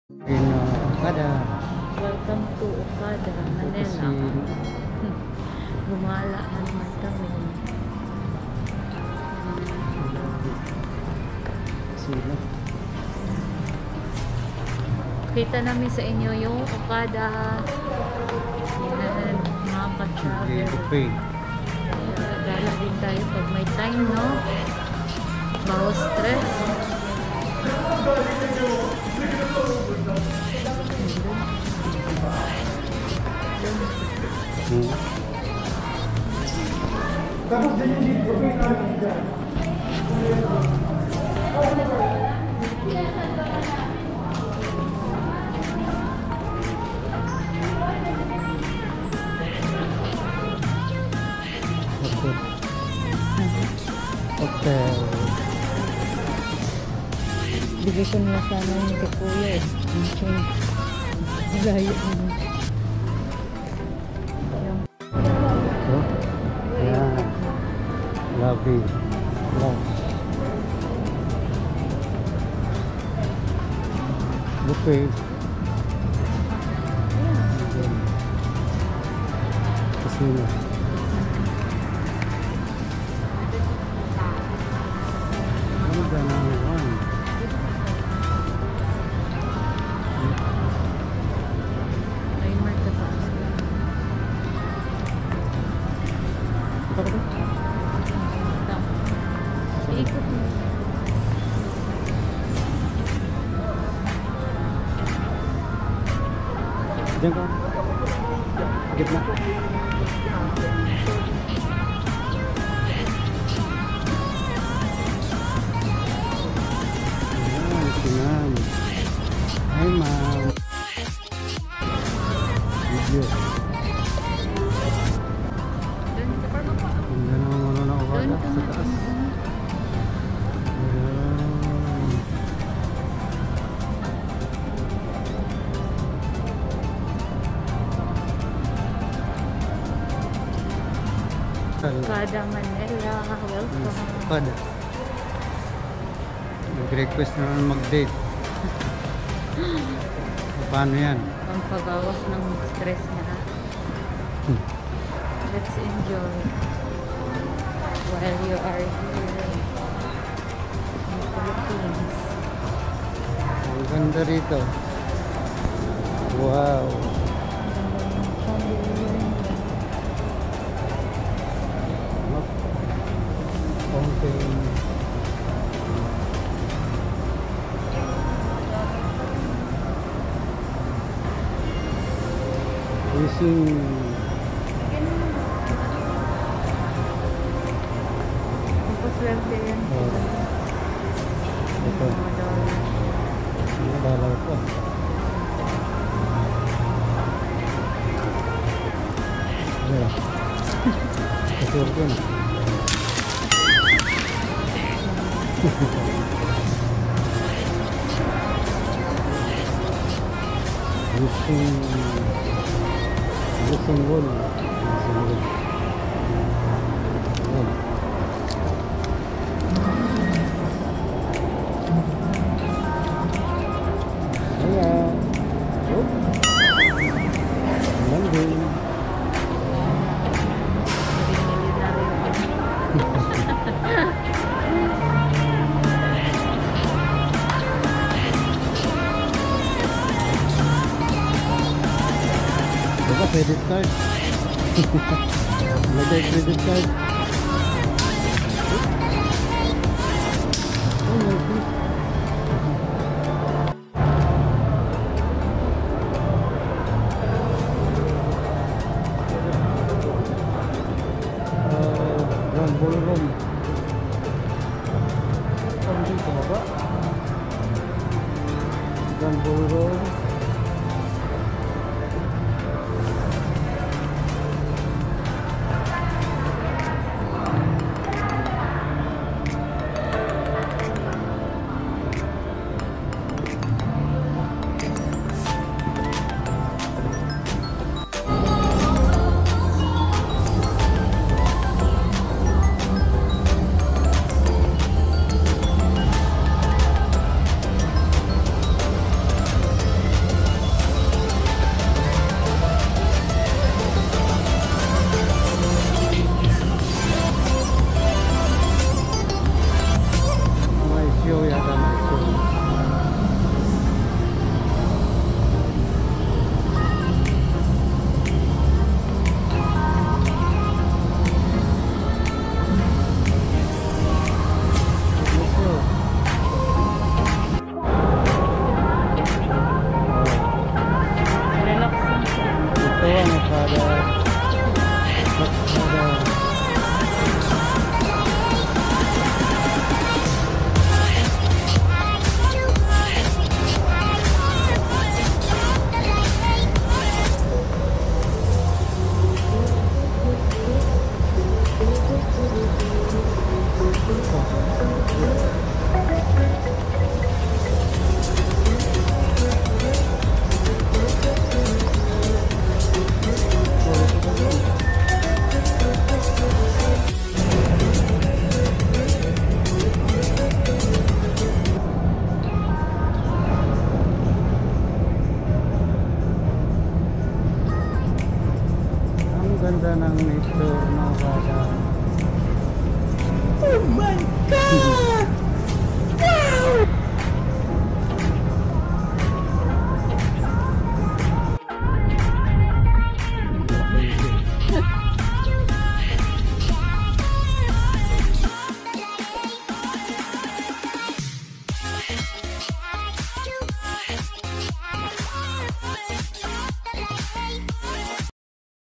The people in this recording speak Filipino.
Okada. Welcome to Okada, Manila. Gumala na naman kami. Sila. Kita namin sa inyo yung Okada. Yan, mga ka-travel. Okay. Gala din tayo pag may time, no? Bawas stress. Okay. Bigay ko nila sana yung kay Kuya eh. Yung change. Gaya mo. So, yan. Lovely. Love. Buffet. Casino. Ganda na naman. Ay, marka pa. Ito ko ba? Ikot mo. Diyan ka. Gitna. Ayan, si ma'am. Hi, ma'am. Video. Doon sa parma pa. Ang ganda naman muna na Doon Okada ka sa nga. taas. Ayan. Okada, Manila. Welcome. Okada. Nag-request na naman mag-date. Paano yan? Ang pagawas ng stress na. Let's enjoy while you are here in the Philippines. Ang ganda rito. Wow. Fountain. Using Swerte yan. ito. Mga dollar. Mga dalaw po. Ayan. Kasur ko na. Using wool. Ayan. Ayan. Oh. Landing. Narinig na rin. Diba, credit card? Lagay credit card. Oh, lovely. Grand Ballroom. Saan dito ba? Grand Ballroom. nito, no?